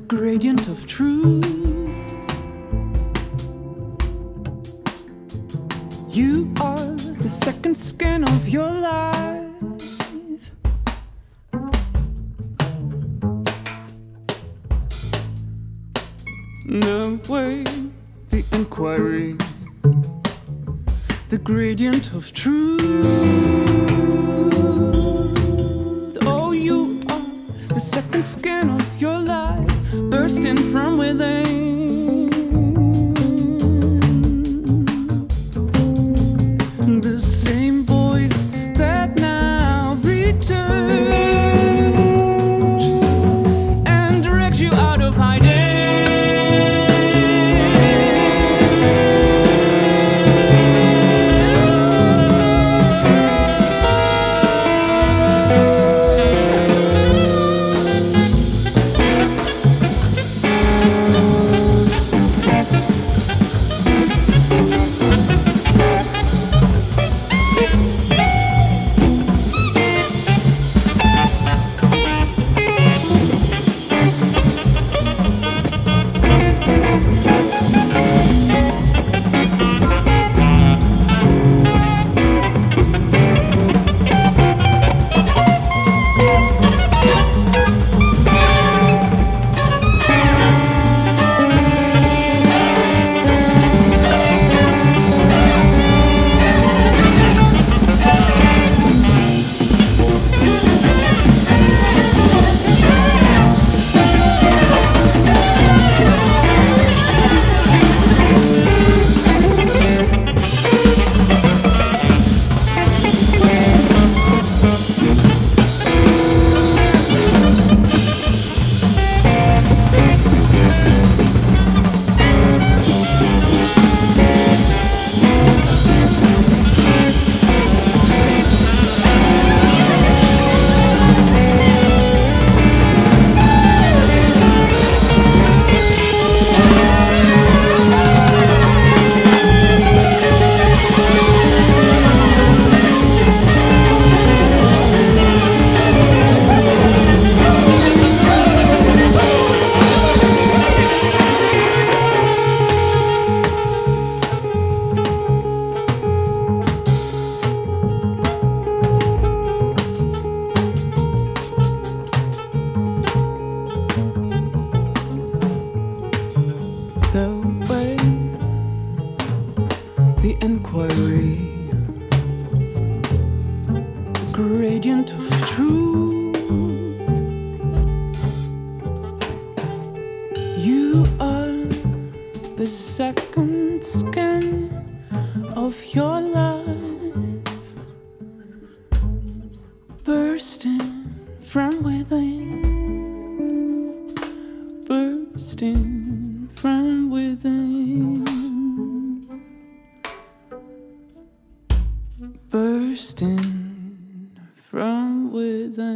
gradient of truth. You are the second skin of your life. No way, the inquiry, the gradient of truth. Oh, you are the second skin of your life, bursting from within. The same voice that now returns and directs you out of hiding. The inquiry, the gradient of truth. You are the second skin of your life, bursting from within, bursting from within. Bursting from within.